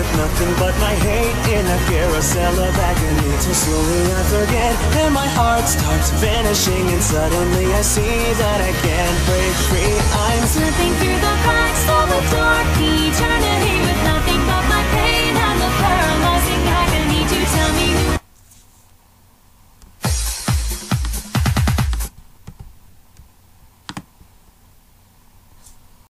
with nothing but my hate in a carousel of agony. Till slowly I forget and my heart starts vanishing, and suddenly I see that I can't break free. I'm slipping through the cracks of a dark eternity with nothing